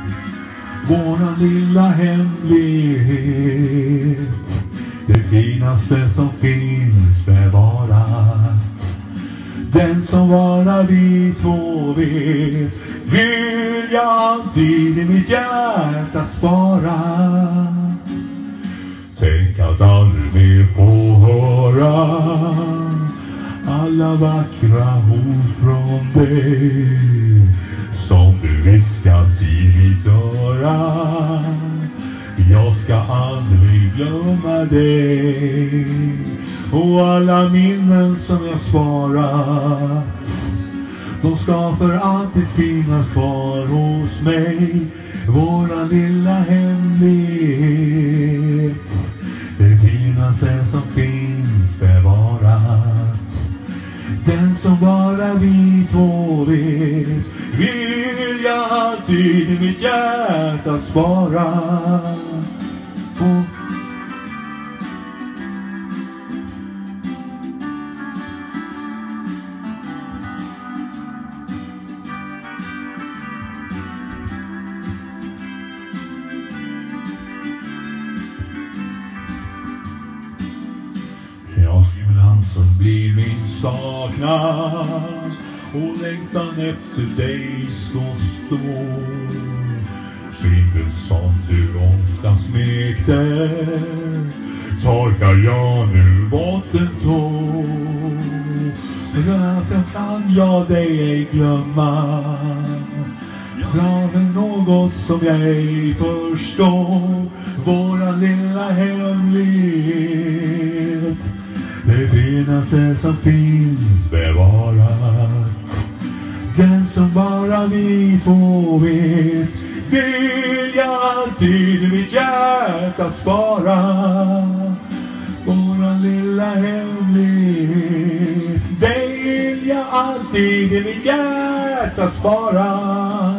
Våran lilla hemlighet, det finaste som finns bevarat. Den som bara vi två vet, vill jag alltid i mitt hjärta spara. Tänk att aldrig mer få höra alla vackra ord från dig, som du viskat i mitt öra. Jag ska aldrig glömma dig, och alla minnen som jag sparat, de ska för alltid finnas kvar hos mig. Våra lilla hemlighet, det finaste som finns bevarat. Den som bara vi två vet, vill jag alltid i mitt hjärta spara. Ibland så blir min saknad och längtan efter dig så stor. Skimmet som du ofta smekte torkar jag nu bort en tår. Därför kan jag dig ej glömma. Jag har väl något som jag ej förstår. Våra lilla hemlighet, det finaste som finns bevarat. Den som bara vi två vet, vill jag alltid i mitt hjärta spara. Våra lilla hemlighet, det vill jag alltid i mitt hjärta spara.